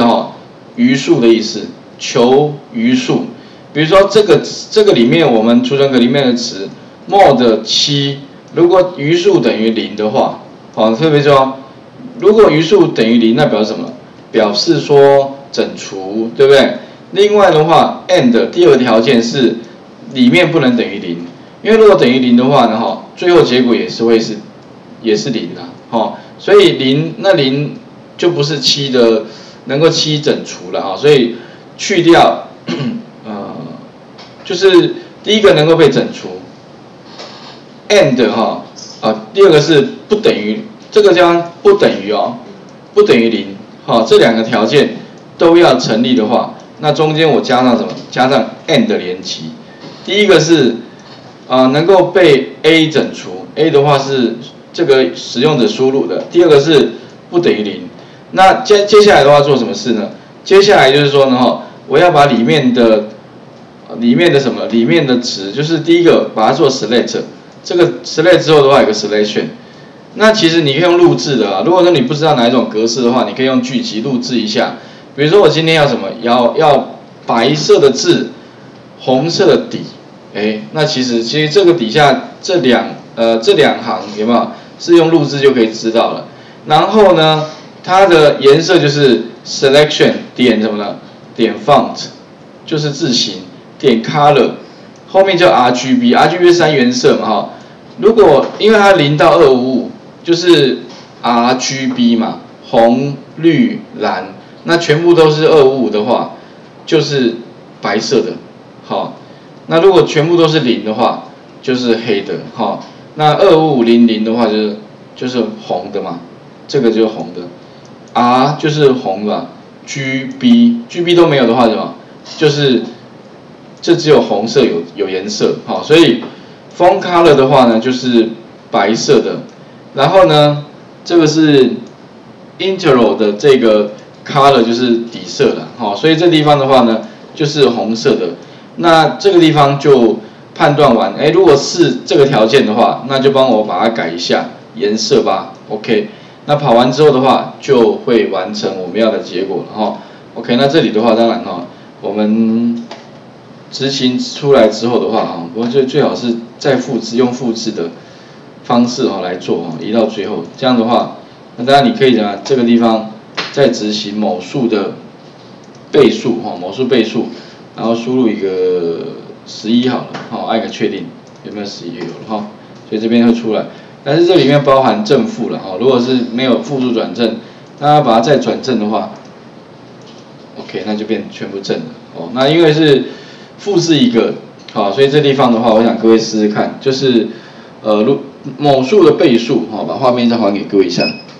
余数的意思，求余数。比如说这个里面我们储存格里面的词 mod 7，如果余数等于0的话，特别说，如果余数等于0，那表示什么？表示说整除，对不对？另外的话 ，and 第二个条件是里面不能等于0，因为如果等于0的话呢，最后结果也是0啦，所以0就不是7的，能够7整除了所以去掉，就是第一个能够被整除 ，and 第二个是不等于，这个叫不等于不等于0，这两个条件都要成立的话，那中间我加上什么？加上 and 连期。第一个是能够被 A 整除 ，A 的话是这个使用者输入的。第二个是不等于0。那接下来的话做什么事呢？接下来就是说呢，我要把里面的什么？里面的值，就是第一个把它做 select， 这个 select 之后的话有个 selection。那其实你可以用录制的如果说你不知道哪一种格式的话，你可以用剧集录制一下。比如说我今天要什么？要白色的字，红色的底。那其实这个底下这两行有没有是用录制就可以知道了。然后呢，它的颜色就是 selection 点什么呢？点 font 就是字型，点 color 后面叫 RGB 是3原色嘛如果因为它0到255就是 RGB 嘛，红绿蓝，那全部都是255的话，就是白色的那如果全部都是0的话，就是黑的那25500的话就是红的嘛，这个就是红的 ，R 就是红的 ，GB 都没有的话什么？就是这只有红色有颜色所以 font color 的话呢就是白色的，然后呢这个是 interval 的这个 color 就是底色的所以这地方的话呢就是红色的。那这个地方就判断完，如果是这个条件的话，那就帮我把它改一下颜色吧 ，OK。那跑完之后的话，就会完成我们要的结果了OK， 那这里的话，当然我们执行出来之后的话不过最好是再用复制的方式来做移到最后，这样的话，那当然你可以这个地方再执行某数的倍数某数倍数。然后输入一个11好了按个确定，有没有11有了所以这边会出来，但是这里面包含正负了如果是没有复数转正，那把它再转正的话 ，OK， 那就变全部正了那因为是复制一个所以这地方的话，我想各位试试看，就是某数的倍数把画面再还给各位一下。